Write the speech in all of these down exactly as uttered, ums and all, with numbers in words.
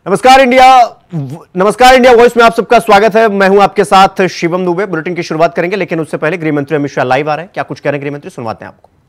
नमस्कार इंडिया नमस्कार India voice में आप सबका स्वागत है। मैं हूं आपके साथ शिवम दुबे। बुलेटिन की शुरुआत करेंगे, लेकिन उससे पहले गृह मंत्री अमित शाह लाइव आ रहे हैं। क्या कुछ कह रहे हैं गृह मंत्री, सुनवाते हैं आपको।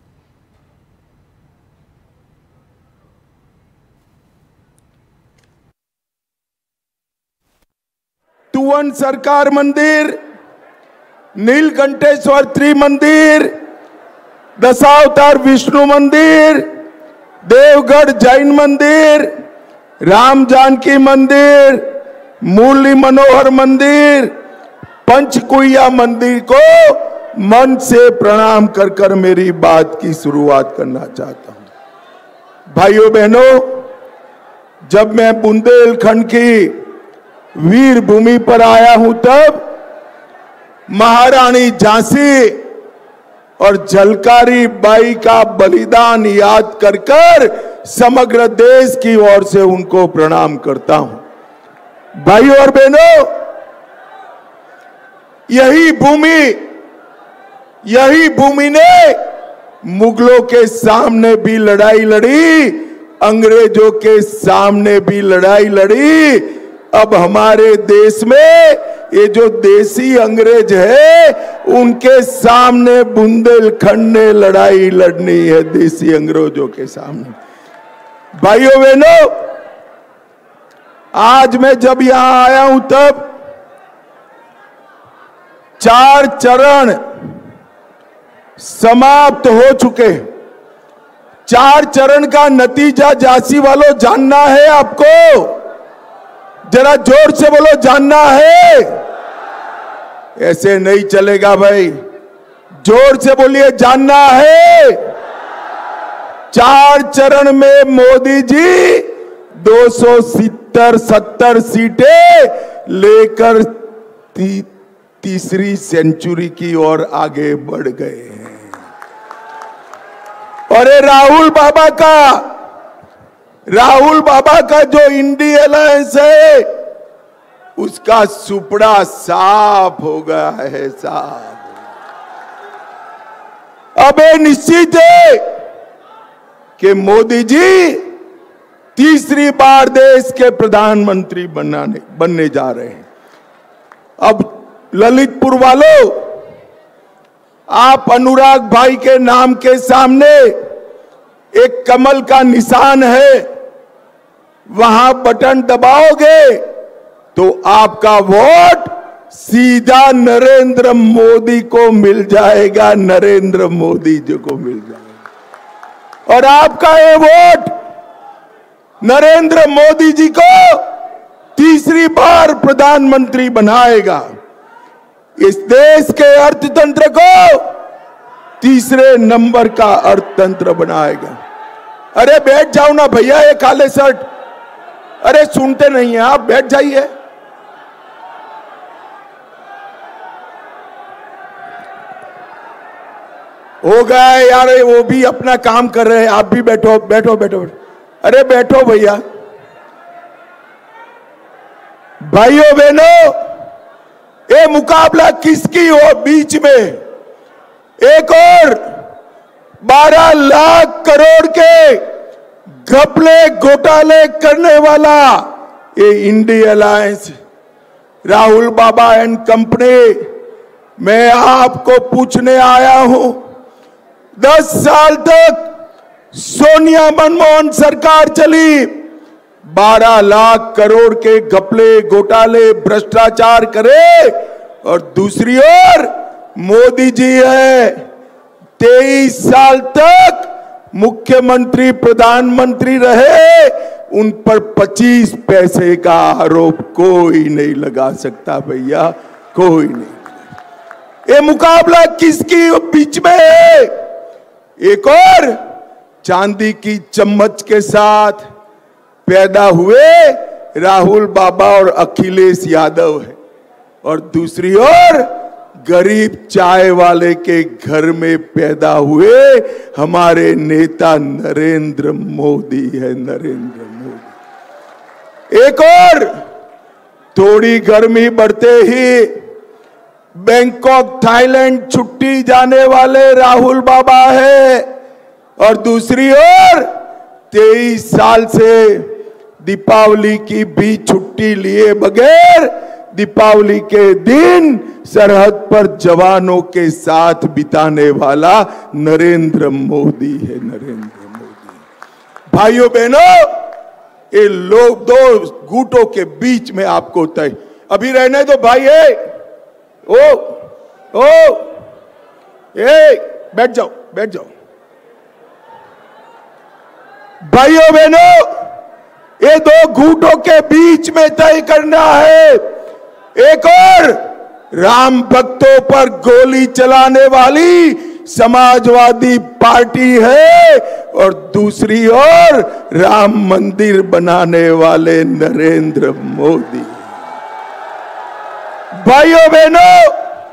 तुवन सरकार मंदिर, नीलकंठेश्वर त्रिमंदिर, दशावतार विष्णु मंदिर, देवगढ़ जैन मंदिर, राम जानकी मंदिर, मुरली मनोहर मंदिर, पंचकुइया मंदिर को मन से प्रणाम कर कर मेरी बात की शुरुआत करना चाहता हूं। भाइयों बहनों, जब मैं बुंदेलखंड की वीर भूमि पर आया हूं तब महारानी झांसी और झलकारी बाई का बलिदान याद कर कर समग्र देश की ओर से उनको प्रणाम करता हूं। भाइयों और बहनों, यही भूमि यही भूमि ने मुगलों के सामने भी लड़ाई लड़ी, अंग्रेजों के सामने भी लड़ाई लड़ी। अब हमारे देश में ये जो देसी अंग्रेज है, उनके सामने बुंदेलखंड ने लड़ाई लड़नी है, देसी अंग्रेजों के सामने। भाइयों बहनों, आज मैं जब यहां आया हूं तब चार चरण समाप्त हो चुके। चार चरण का नतीजा झांसी वालों जानना है आपको? जरा जोर से बोलो, जानना है? ऐसे नहीं चलेगा भाई, जोर से बोलिए, जानना है? चार चरण में मोदी जी दो सौ सत्तर सत्तर सीटें लेकर ती, तीसरी सेंचुरी की ओर आगे बढ़ गए हैं। और ये राहुल बाबा का राहुल बाबा का जो इंडी अलायंस है, उसका सुपड़ा साफ हो गया है, साफ। अब ये निश्चित है कि मोदी जी तीसरी बार देश के प्रधानमंत्री बनाने बनने जा रहे हैं। अब ललितपुर वालों, आप अनुराग भाई के नाम के सामने एक कमल का निशान है, वहां बटन दबाओगे तो आपका वोट सीधा नरेंद्र मोदी को मिल जाएगा, नरेंद्र मोदी जी को मिल जाएगा। और आपका ये वोट नरेंद्र मोदी जी को तीसरी बार प्रधानमंत्री बनाएगा, इस देश के अर्थतंत्र को तीसरे नंबर का अर्थतंत्र बनाएगा। अरे बैठ जाओ ना भैया, ये काले शर्ट, अरे सुनते नहीं है आप, बैठ जाइए। हो गया यार, वो भी अपना काम कर रहे हैं, आप भी बैठो बैठो बैठो, बैठो। अरे बैठो भैया। भाइयों बहनों, ये मुकाबला किसकी हो? बीच में एक और बारह लाख करोड़ के घपले घोटाले करने वाला ये इंडी अलायंस, राहुल बाबा एंड कंपनी। मैं आपको पूछने आया हूं, दस साल तक सोनिया मनमोहन सरकार चली, बारह लाख करोड़ के घपले घोटाले भ्रष्टाचार करे, और दूसरी ओर मोदी जी है, तेईस साल तक मुख्यमंत्री प्रधानमंत्री रहे, उन पर पच्चीस पैसे का आरोप कोई नहीं लगा सकता भैया, कोई नहीं। ये मुकाबला किसकी बीच में है? एक और चांदी की चम्मच के साथ पैदा हुए राहुल बाबा और अखिलेश यादव है, और दूसरी ओर गरीब चाय वाले के घर में पैदा हुए हमारे नेता नरेंद्र मोदी है, नरेंद्र मोदी। एक और थोड़ी गर्मी बढ़ते ही बैंकॉक थाईलैंड छुट्टी जाने वाले राहुल बाबा है, और दूसरी ओर तेईस साल से दीपावली की भी छुट्टी लिए बगैर दीपावली के दिन सरहद पर जवानों के साथ बिताने वाला नरेंद्र मोदी है। नरेंद्र मोदी। भाइयों बहनों, ये लोग दो गुटों के बीच में आपको तय अभी रहने दो भाई। ए, ओ ओ ए बैठ जाओ बैठ जाओ। भाइयों बहनों, ये दो गुटों के बीच में तय करना है। एक और राम भक्तों पर गोली चलाने वाली समाजवादी पार्टी है और दूसरी ओर राम मंदिर बनाने वाले नरेंद्र मोदी। भाइयों बहनों,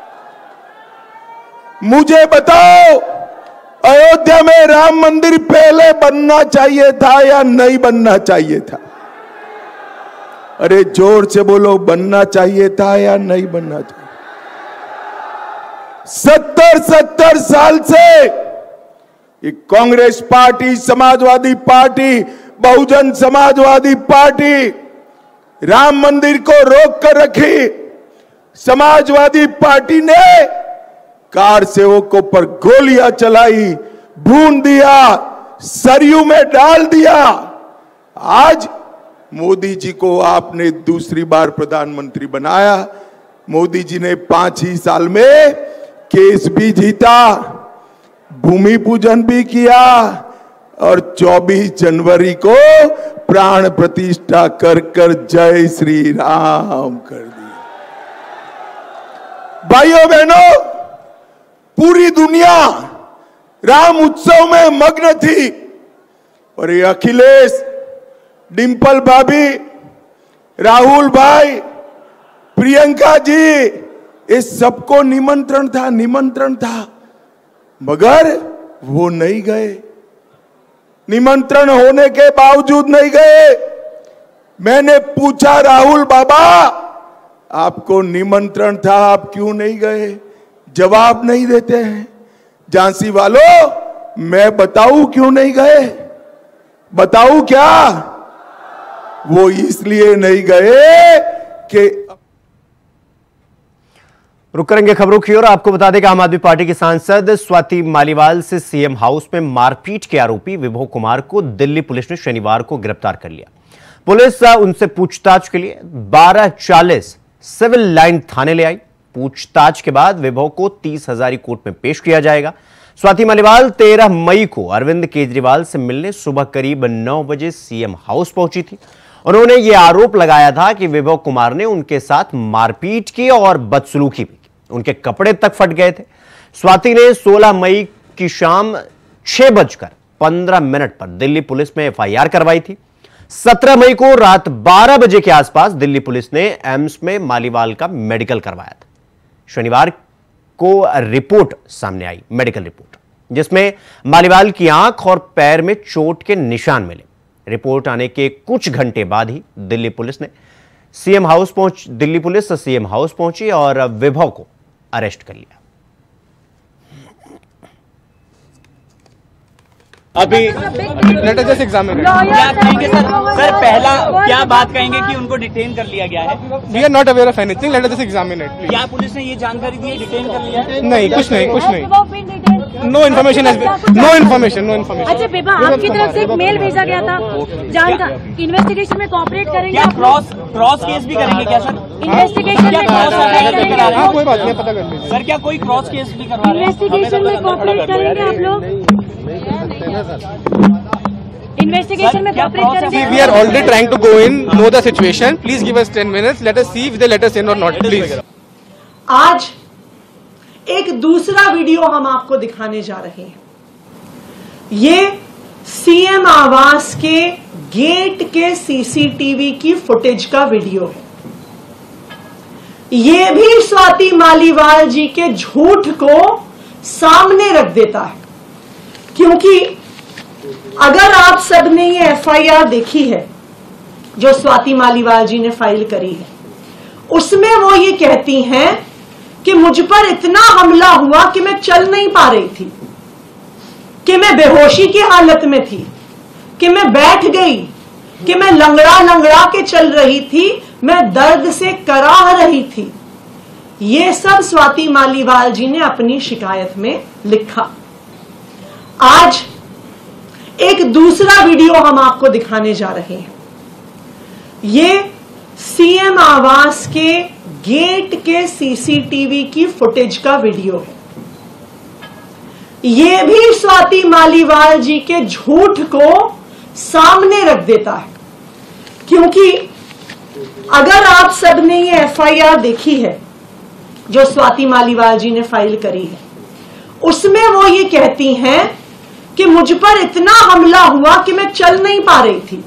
मुझे बताओ, अयोध्या में राम मंदिर पहले बनना चाहिए था या नहीं बनना चाहिए था? अरे जोर से बोलो, बनना चाहिए था या नहीं बनना चाहिए? सत्तर सत्तर साल से Congress party, Samajwadi party, Bahujan Samajwadi party Ram Mandir को रोक कर रखी। समाजवादी पार्टी ने कार सेवकों पर गोलियां चलाई, भून दिया, सरयू में डाल दिया। आज मोदी जी को आपने दूसरी बार प्रधानमंत्री बनाया। मोदी जी ने पांच ही साल में केस भी जीता, भूमि पूजन भी किया और चौबीस जनवरी को प्राण प्रतिष्ठा कर कर जय श्री राम कर दिया। भाइयों बहनों, पूरी दुनिया राम उत्सव में मग्न थी और ये अखिलेश, डिंपल भाभी, राहुल भाई, प्रियंका जी, इस सबको निमंत्रण था निमंत्रण था मगर वो नहीं गए। निमंत्रण होने के बावजूद नहीं गए। मैंने पूछा, राहुल बाबा आपको निमंत्रण था, आप क्यों नहीं गए? जवाब नहीं देते हैं। झांसी वालों, मैं बताऊं क्यों नहीं गए? बताऊं क्या? वो इसलिए नहीं गए कि रुक करेंगे खबरों की ओर। आपको बता दें कि आम आदमी पार्टी की सांसद स्वाति मालीवाल से सीएम हाउस में मारपीट के आरोपी विभव कुमार को दिल्ली पुलिस ने शनिवार को गिरफ्तार कर लिया। पुलिस उनसे पूछताछ के लिए बारह चालीस सिविल लाइन थाने ले आई। पूछताछ के बाद विभव को तीस हजारी कोर्ट में पेश किया जाएगा। स्वाति मालीवाल तेरह मई को अरविंद केजरीवाल से मिलने सुबह करीब नौ बजे सीएम हाउस पहुंची थी। उन्होंने यह आरोप लगाया था कि विभव कुमार ने उनके साथ मारपीट की और बदसलूकी भी की। उनके कपड़े तक फट गए थे। स्वाति ने सोलह मई की शाम छह बजकर पंद्रह मिनट पर दिल्ली पुलिस में एफआईआर करवाई थी। सत्रह मई को रात बारह बजे के आसपास दिल्ली पुलिस ने एम्स में मालीवाल का मेडिकल करवाया था। शनिवार को रिपोर्ट सामने आई, मेडिकल रिपोर्ट, जिसमें मालीवाल की आंख और पैर में चोट के निशान मिले। रिपोर्ट आने के कुछ घंटे बाद ही दिल्ली पुलिस ने सीएम हाउस पहुंच दिल्ली पुलिस सीएम हाउस पहुंची और विभव को अरेस्ट कर लिया। अभी लेट अस जस्ट एग्जामिन क्या कहेंगे सर? सर पहला क्या बात कहेंगे कि उनको डिटेन कर लिया गया है? We are not aware of anything, let us just examine it please. क्या पुलिस ने ये जानकारी दी है, डिटेन कर लिया है? नहीं, कुछ नहीं, कुछ नहीं। No information, no information, no information. अच्छा बेबा, आपकी तरफ से एक मेल भेजा गया था, जानकर इन्वेस्टिगेशन में कोऑपरेट करेंगे? क्या क्रॉस क्रॉस केस भी करेंगे क्या सर? इन्वेस्टिगेशन में करेंगे? हाँ, कोई बात नहीं, पता कर लीजिए। सर क्या कोई क्रॉस केस भी करवा रहे हैं? इन्वेस्टिगेशन में कोऑपरेट करेंगे आप लोग? इन्वेस्टिगेशन में कोऑपरेट करेंगे? We are already trying to go in, know the situation. Please give us ten minutes. Let us see if they let us in or not. Please. आज एक दूसरा वीडियो हम आपको दिखाने जा रहे हैं। ये सीएम आवास के गेट के सीसीटीवी की फुटेज का वीडियो है। ये भी स्वाति मालीवाल जी के झूठ को सामने रख देता है, क्योंकि अगर आप सबने ये एफआईआर देखी है जो स्वाति मालीवाल जी ने फाइल करी है, उसमें वो ये कहती हैं कि मुझ पर इतना हमला हुआ कि मैं चल नहीं पा रही थी, कि मैं बेहोशी की हालत में थी, कि मैं बैठ गई, कि मैं लंगड़ा लंगड़ा के चल रही थी, मैं दर्द से कराह रही थी। ये सब स्वाति मालीवाल जी ने अपनी शिकायत में लिखा। आज एक दूसरा वीडियो हम आपको दिखाने जा रहे हैं। ये सीएम आवास के गेट के सीसीटीवी की फुटेज का वीडियो है। ये भी स्वाति मालीवाल जी के झूठ को सामने रख देता है, क्योंकि अगर आप सबने ये एफआईआर देखी है जो स्वाति मालीवाल जी ने फाइल करी है, उसमें वो ये कहती हैं कि मुझ पर इतना हमला हुआ कि मैं चल नहीं पा रही थी,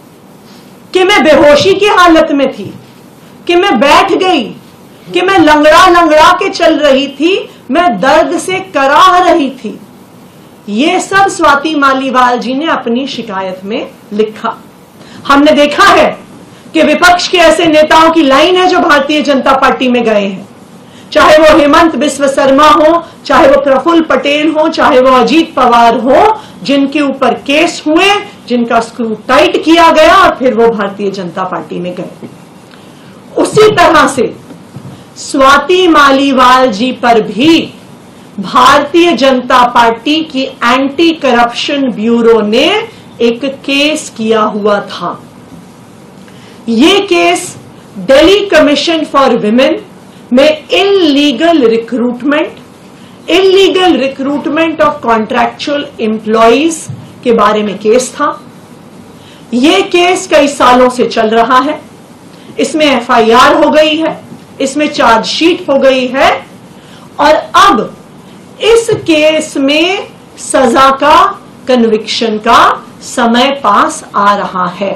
कि मैं बेहोशी की हालत में थी, कि मैं बैठ गई, कि मैं लंगड़ा लंगड़ा के चल रही थी, मैं दर्द से कराह रही थी। ये सब स्वाति मालीवाल जी ने अपनी शिकायत में लिखा। हमने देखा है कि विपक्ष के ऐसे नेताओं की लाइन है जो भारतीय जनता पार्टी में गए हैं, चाहे वो हेमंत बिस्व शर्मा हो, चाहे वो प्रफुल्ल पटेल हो, चाहे वो अजीत पवार हो, जिनके ऊपर केस हुए, जिनका स्क्रू टाइट किया गया और फिर वो भारतीय जनता पार्टी में गए। उसी तरह से स्वाति मालीवाल जी पर भी भारतीय जनता पार्टी की एंटी करप्शन ब्यूरो ने एक केस किया हुआ था। ये case Delhi commission for women में illegal recruitment, illegal recruitment of contractual employees के बारे में केस था। ये केस कई सालों से चल रहा है। इसमें एफआईआर हो गई है, इसमें चार्जशीट हो गई है और अब इस केस में सजा का, कन्विक्शन का समय पास आ रहा है।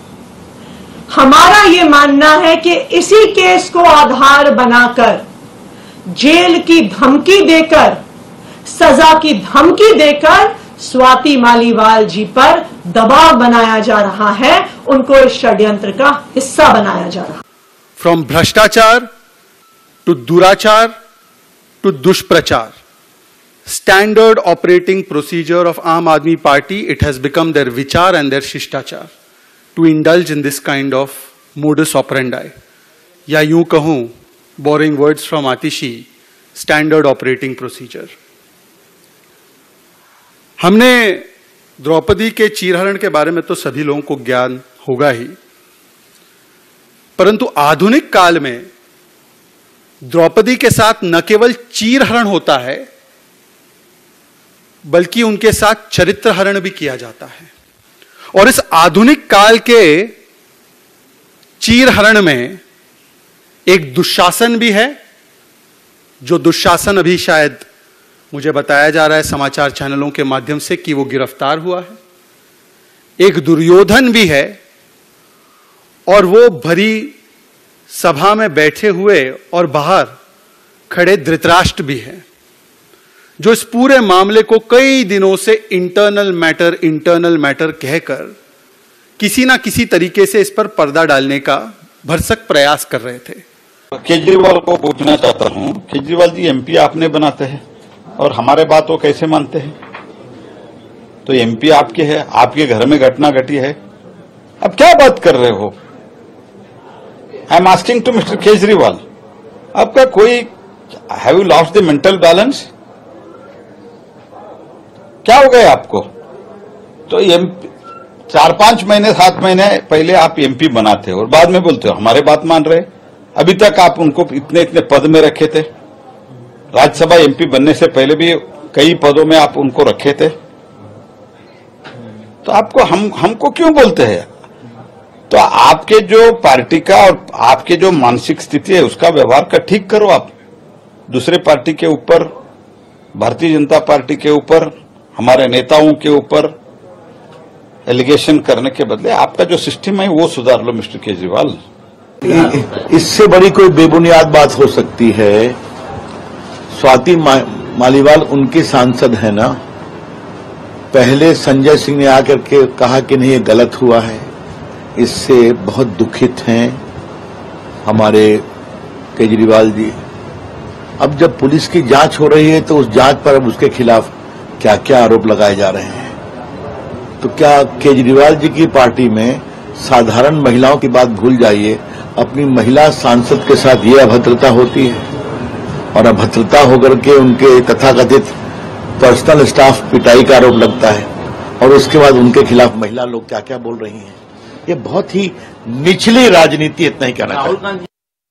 हमारा यह मानना है कि इसी केस को आधार बनाकर, जेल की धमकी देकर, सजा की धमकी देकर स्वाति मालीवाल जी पर दबाव बनाया जा रहा है, उनको इस षड्यंत्र का हिस्सा बनाया जा रहा है। फ्रॉम भ्रष्टाचार टू दुराचार टू दुष्प्रचार, standard operating procedure of Aam Aadmi Party, it has become their vichar and their shistachar to indulge in this kind of modus operandi. या यूं कहूं, borrowing words from Atishi, standard operating procedure. हमने द्रौपदी के चीरहरण के बारे में तो सभी लोगों को ज्ञान होगा ही, परंतु आधुनिक काल में द्रौपदी के साथ न केवल चीरहरण होता है, बल्कि उनके साथ चरित्र हरण भी किया जाता है। और इस आधुनिक काल के चीरहरण में एक दुशासन भी है, जो दुशासन अभी शायद मुझे बताया जा रहा है समाचार चैनलों के माध्यम से कि वो गिरफ्तार हुआ है। एक दुर्योधन भी है और वो भरी सभा में बैठे हुए और बाहर खड़े धृतराष्ट्र भी है, जो इस पूरे मामले को कई दिनों से इंटरनल मैटर इंटरनल मैटर कहकर किसी ना किसी तरीके से इस पर पर्दा डालने का भरसक प्रयास कर रहे थे। केजरीवाल को पूछना चाहता हूं, केजरीवाल जी एमपी आपने बनाते हैं और हमारे बात वो कैसे मानते हैं? तो एमपी आपके है, आपके घर में घटना घटी है, अब क्या बात कर रहे हो? I am asking to mister Kejriwal, आपका कोई, have you lost the mental balance? क्या हो गया आपको? तो एमपी चार पांच महीने सात महीने पहले आप एमपी बनाते हो और बाद में बोलते हो हमारे बात मान रहे। अभी तक आप उनको इतने इतने पद में रखे थे, राज्यसभा एमपी बनने से पहले भी कई पदों में आप उनको रखे थे, तो आपको हम हमको क्यों बोलते हैं? तो आपके जो पार्टी का और आपके जो मानसिक स्थिति है उसका व्यवहार का ठीक करो। आप दूसरे पार्टी के ऊपर, भारतीय जनता पार्टी के ऊपर, हमारे नेताओं के ऊपर एलिगेशन करने के बदले आपका जो सिस्टम है वो सुधार लो मिस्टर केजरीवाल। इससे बड़ी कोई बेबुनियाद बात हो सकती है? स्वाति मा, मालीवाल उनके सांसद है ना। पहले संजय सिंह ने आकर के कहा कि नहीं ये गलत हुआ है, इससे बहुत दुखित हैं हमारे केजरीवाल जी। अब जब पुलिस की जांच हो रही है तो उस जांच पर अब उसके खिलाफ क्या क्या आरोप लगाए जा रहे हैं। तो क्या केजरीवाल जी की पार्टी में साधारण महिलाओं की बात भूल जाइए, अपनी महिला सांसद के साथ ये अभद्रता होती है और अभद्रता होकर के उनके तथाकथित पर्सनल स्टाफ पिटाई का आरोप लगता है और उसके बाद उनके खिलाफ महिला लोग क्या क्या बोल रही हैं। ये बहुत ही निचली राजनीति, इतना ही कहना चाहिए।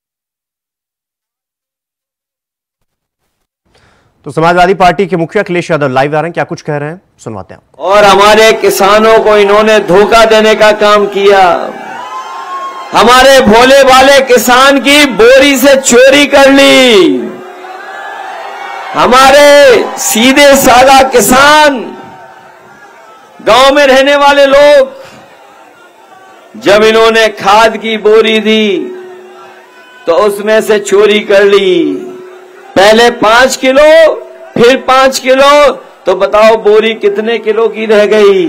तो समाजवादी पार्टी के मुखिया अखिलेश यादव लाइव आ रहे हैं, क्या कुछ कह रहे हैं सुनवाते हैं। और हमारे किसानों को इन्होंने धोखा देने का काम किया। हमारे भोले भाले किसान की बोरी से चोरी कर ली। हमारे सीधे सादा किसान, गांव में रहने वाले लोग, जब इन्होंने खाद की बोरी दी तो उसमें से चोरी कर ली। पहले पांच किलो, फिर पांच किलो, तो बताओ बोरी कितने किलो की रह गई?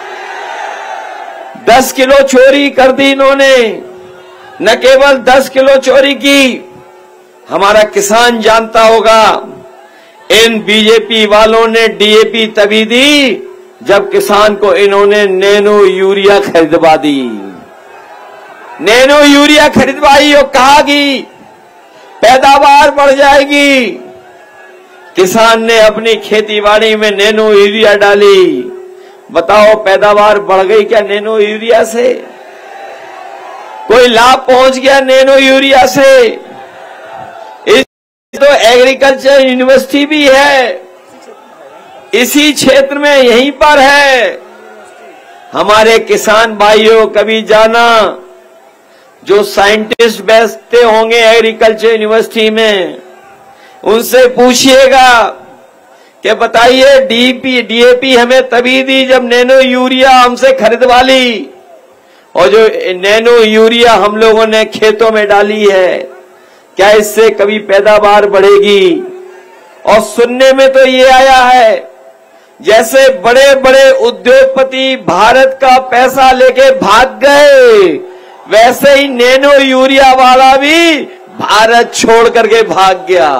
दस किलो चोरी कर दी इन्होंने। न केवल दस किलो चोरी की, हमारा किसान जानता होगा, इन बीजेपी वालों ने डीएपी तभी दी जब किसान को इन्होंने नैनो यूरिया खरीदवा दी। नैनो यूरिया खरीदवाई और कहा कि पैदावार बढ़ जाएगी। किसान ने अपनी खेतीबाड़ी में नैनो यूरिया डाली। बताओ पैदावार बढ़ गई क्या नैनो यूरिया से? कोई लाभ पहुंच गया नैनो यूरिया से? इस तो एग्रीकल्चर यूनिवर्सिटी भी है, इसी क्षेत्र में यहीं पर है। हमारे किसान भाइयों, कभी जाना जो साइंटिस्ट बैठते होंगे एग्रीकल्चर यूनिवर्सिटी में, उनसे पूछिएगा कि बताइए डीपी डीएपी हमें तभी दी जब नैनो यूरिया हमसे खरीदवा ली, और जो नैनो यूरिया हम लोगों ने खेतों में डाली है, क्या इससे कभी पैदावार बढ़ेगी? और सुनने में तो ये आया है जैसे बड़े बड़े उद्योगपति भारत का पैसा लेके भाग गए, वैसे ही नैनो यूरिया वाला भी भारत छोड़ करके भाग गया।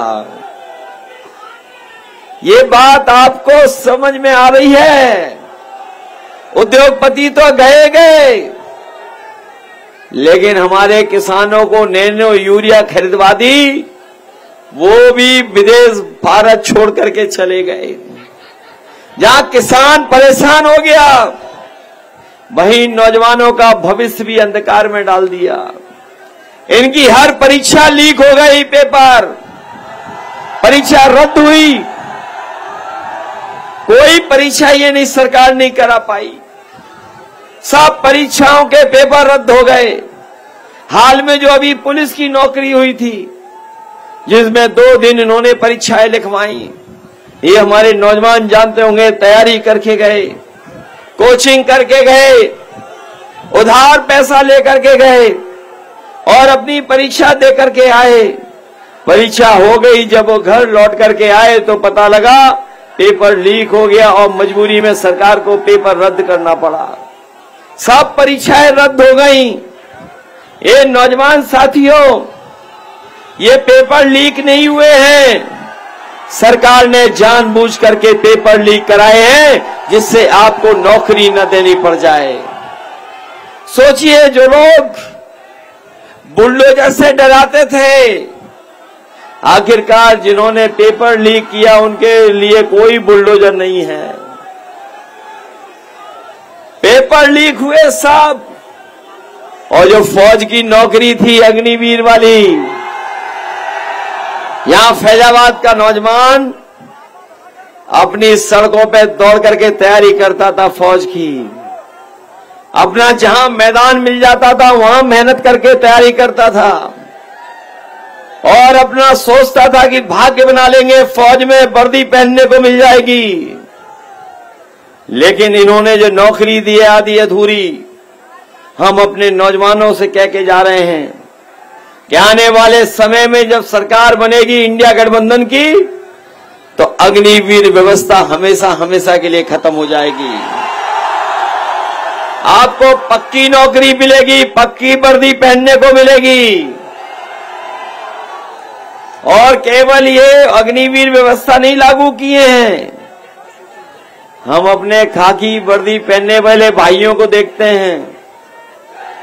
ये बात आपको समझ में आ रही है? उद्योगपति तो गए गए, लेकिन हमारे किसानों को नैनो यूरिया खरीदवा दी, वो भी विदेश भारत छोड़ करके चले गए। जहां किसान परेशान हो गया, वहीं नौजवानों का भविष्य भी अंधकार में डाल दिया। इनकी हर परीक्षा लीक हो गई, पेपर परीक्षा रद्द हुई। कोई परीक्षा ये नहीं सरकार नहीं करा पाई, सब परीक्षाओं के पेपर रद्द हो गए। हाल में जो अभी पुलिस की नौकरी हुई थी, जिसमें दो दिन इन्होंने परीक्षाएं लिखवाई, ये हमारे नौजवान जानते होंगे, तैयारी करके गए, कोचिंग करके गए, उधार पैसा लेकर के गए और अपनी परीक्षा दे करके आए। परीक्षा हो गई, जब वो घर लौट करके आए तो पता लगा पेपर लीक हो गया और मजबूरी में सरकार को पेपर रद्द करना पड़ा। सब परीक्षाएं रद्द हो गई। ये नौजवान साथियों, ये पेपर लीक नहीं हुए हैं, सरकार ने जानबूझ करके पेपर लीक कराए हैं जिससे आपको नौकरी न देनी पड़ जाए। सोचिए, जो लोग बुलडोजर से डराते थे, आखिरकार जिन्होंने पेपर लीक किया उनके लिए कोई बुलडोजर नहीं है। पेपर लीक हुए सब। और जो फौज की नौकरी थी अग्निवीर वाली, यहां फैजाबाद का नौजवान अपनी सड़कों पे दौड़ करके तैयारी करता था फौज की। अपना जहां मैदान मिल जाता था वहां मेहनत करके तैयारी करता था और अपना सोचता था कि भाग्य बना लेंगे, फौज में वर्दी पहनने को मिल जाएगी। लेकिन इन्होंने जो नौकरी दी है आधी अधूरी। हम अपने नौजवानों से कह के जा रहे हैं कि आने वाले समय में जब सरकार बनेगी इंडिया गठबंधन की, तो अग्निवीर व्यवस्था हमेशा हमेशा के लिए खत्म हो जाएगी। आपको पक्की नौकरी मिलेगी, पक्की वर्दी पहनने को मिलेगी। और केवल ये अग्निवीर व्यवस्था नहीं लागू किए हैं, हम अपने खाकी वर्दी पहनने वाले भाइयों को देखते हैं,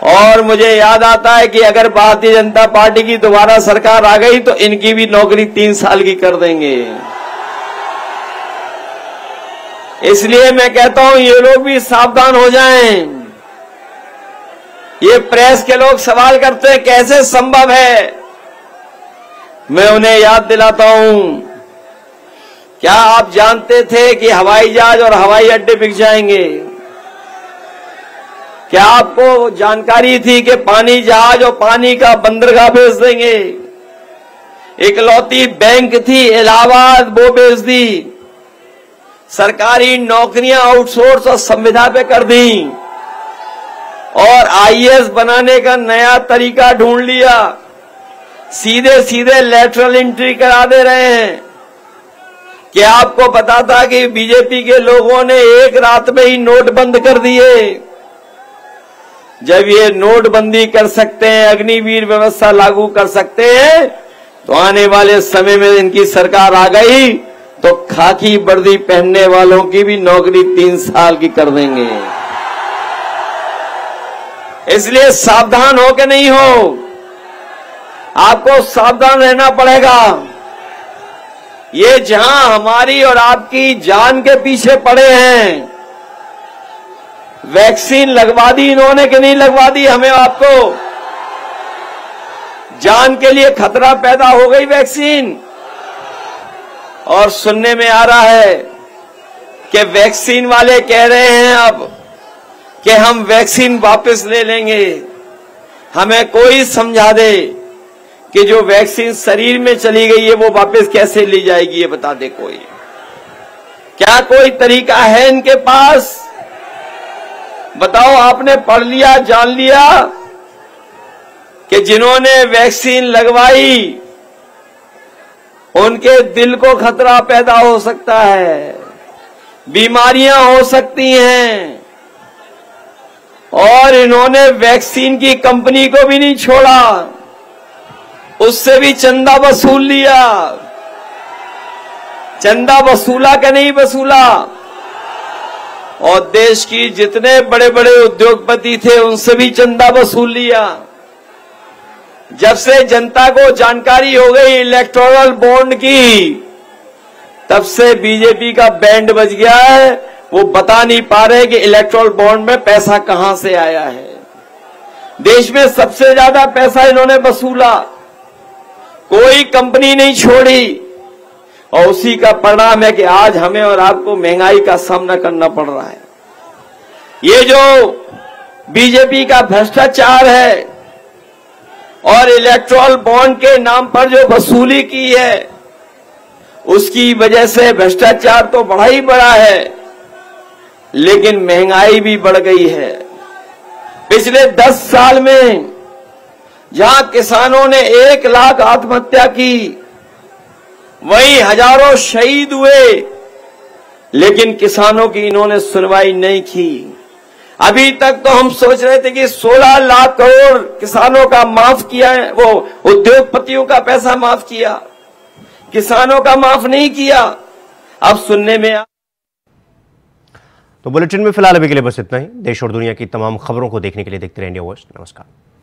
और मुझे याद आता है कि अगर भारतीय जनता पार्टी की दोबारा सरकार आ गई तो इनकी भी नौकरी तीन साल की कर देंगे। इसलिए मैं कहता हूं ये लोग भी सावधान हो जाएं। ये प्रेस के लोग सवाल करते हैं कैसे संभव है, मैं उन्हें याद दिलाता हूं, क्या आप जानते थे कि हवाई जहाज और हवाई अड्डे बिक जाएंगे? क्या आपको जानकारी थी कि पानी जहाज और पानी का बंदरगाह बेच देंगे? इकलौती बैंक थी इलाहाबाद, वो बेच दी। सरकारी नौकरियां आउटसोर्स और संविदा पे कर दी और आईएएस बनाने का नया तरीका ढूंढ लिया। सीधे सीधे लेटरल एंट्री करा दे रहे हैं। क्या आपको पता था कि बीजेपी के लोगों ने एक रात में ही नोट बंद कर दिए? जब ये नोटबंदी कर सकते हैं, अग्निवीर व्यवस्था लागू कर सकते हैं, तो आने वाले समय में इनकी सरकार आ गई तो खाकी वर्दी पहनने वालों की भी नौकरी तीन साल की कर देंगे। इसलिए सावधान हो के नहीं हो, आपको सावधान रहना पड़ेगा। ये जहां हमारी और आपकी जान के पीछे पड़े हैं, वैक्सीन लगवा दी इन्होंने कि नहीं लगवा दी? हमें आपको जान के लिए खतरा पैदा हो गई वैक्सीन, और सुनने में आ रहा है कि वैक्सीन वाले कह रहे हैं अब कि हम वैक्सीन वापस ले लेंगे। हमें कोई समझा दे कि जो वैक्सीन शरीर में चली गई है वो वापस कैसे ली जाएगी, ये बता दे कोई। क्या कोई तरीका है इनके पास? बताओ, आपने पढ़ लिया, जान लिया कि जिन्होंने वैक्सीन लगवाई उनके दिल को खतरा पैदा हो सकता है, बीमारियां हो सकती हैं, और इन्होंने वैक्सीन की कंपनी को भी नहीं छोड़ा, उससे भी चंदा वसूल लिया। चंदा वसूला कि नहीं वसूला? और देश की जितने बड़े बड़े उद्योगपति थे उनसे भी चंदा वसूल लिया। जब से जनता को जानकारी हो गई इलेक्टोरल बॉन्ड की, तब से बीजेपी का बैंड बज गया है। वो बता नहीं पा रहे कि इलेक्टोरल बॉन्ड में पैसा कहां से आया है। देश में सबसे ज्यादा पैसा इन्होंने वसूला, कोई कंपनी नहीं छोड़ी, और उसी का परिणाम है कि आज हमें और आपको महंगाई का सामना करना पड़ रहा है। ये जो बीजेपी का भ्रष्टाचार है और इलेक्टोरल बॉन्ड के नाम पर जो वसूली की है, उसकी वजह से भ्रष्टाचार तो बढ़ा ही बढ़ा है, लेकिन महंगाई भी बढ़ गई है। पिछले दस साल में जहां किसानों ने एक लाख आत्महत्या की, वहीं हजारों शहीद हुए, लेकिन किसानों की इन्होंने सुनवाई नहीं की। अभी तक तो हम सोच रहे थे कि सोलह लाख करोड़ किसानों का माफ किया है, वो उद्योगपतियों का पैसा माफ किया, किसानों का माफ नहीं किया। अब सुनने में आ... तो बुलेटिन में फिलहाल अभी के लिए बस इतना ही। देश और दुनिया की तमाम खबरों को देखने के लिए देखते रहिए इंडिया वॉच। नमस्कार।